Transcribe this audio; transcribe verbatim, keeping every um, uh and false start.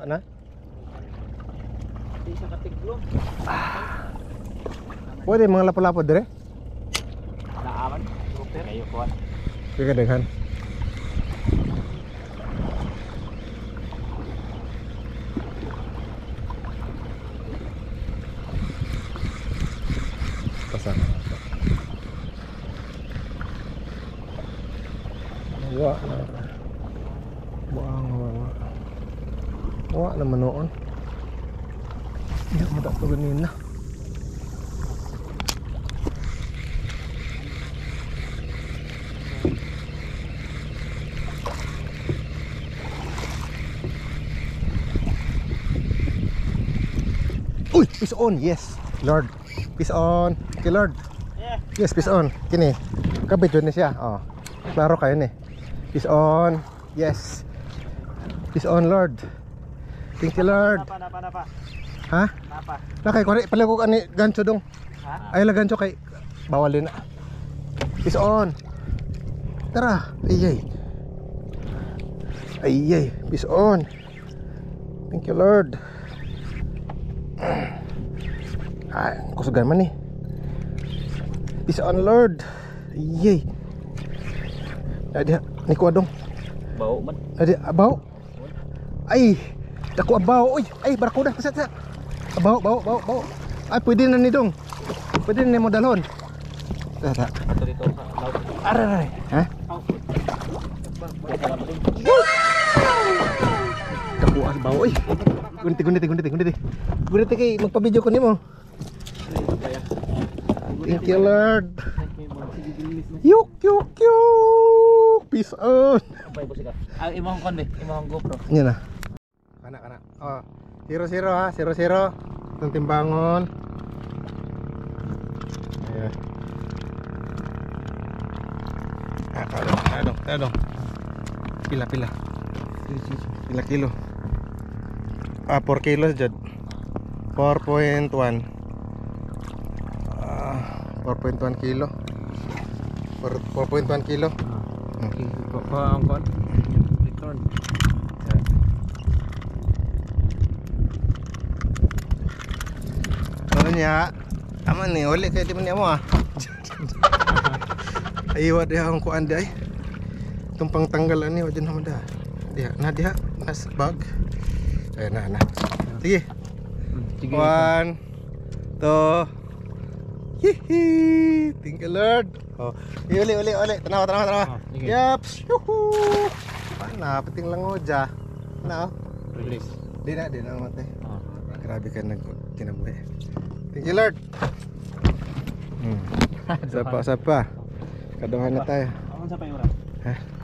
na. Di sa katiglo. Pwede mga lapod-lapod dire. Naaman. Super. Ayo kuan. Kagadagan. Pasang. Wa na. Buang wa. Wa naman noon. Hindi mo tak tugunin na. Uy, peace on. Yes, Lord. Peace on. Okay, Lord. Yeah. Yes, peace on. Kini. Kabit yun ni siya. Oh. Klaro kayo ni. Peace on. Yes. Peace on, Lord. Thank you, Lord. Napa napa napa. Ha? Napa. Nakay ko rin pala ko ani gancho dong. Ha? Ay la gancho kay bawalin na. Peace on. Tara. Ayay. Ayay. Peace on. Thank you, Lord. Ay, kusugan man ni. Peace on, Lord. Ayay. Ada ni ko dong. Bau man. Ada abaw. Ay, dako abaw. Uy, ay barakuda pasat sa. Abaw, baw, baw, baw. Ay, pwede na ni dong. Pwede na mo dalhon. Tara. Ato dito sa laut. Aray, aray. Ha? Dako abaw. Uy. Guniti, guniti, guniti, guniti. Guniti kay magpa-video ko nimo. Thank you, Lord. Yuk, yuk, yuk. Peace on. Bay ko sika. Ah, imong kon be, imong GoPro. Yan na. Kana, kana. Oh, zero zero ha, zero zero. Itong timbangon. Ayan. Ah, tadong, tadong, tadong. Pila, pila. Pila kilo. Ah, four kilos dyan. four point one. Ah, four point one kilo. four point one kilo. Okay, ko ko ang kon. Return. Ano niya? Aman ni, uli kayo di man niya mo ah. Aywa dia ang kuan di ay. Itong pangtanggalan ni, wajan naman dah. Dia, na dia, nas bag. Ayan na, na. Sige. Sige. One, two. Hihi. Thank you, Lord. Oh, uli, uli, uli. Tanawa, tanawa, tanawa. Oh, sige. Yaps. Yuhu. Pana, pating langoja. Na, oh. Release. Di na, di na matay. Oh. Grabe ka nag kinabuhi. Thank you, Lord. Hmm. Sapa, sapa. Kaduhan na tayo. Ano sa payura? Ha?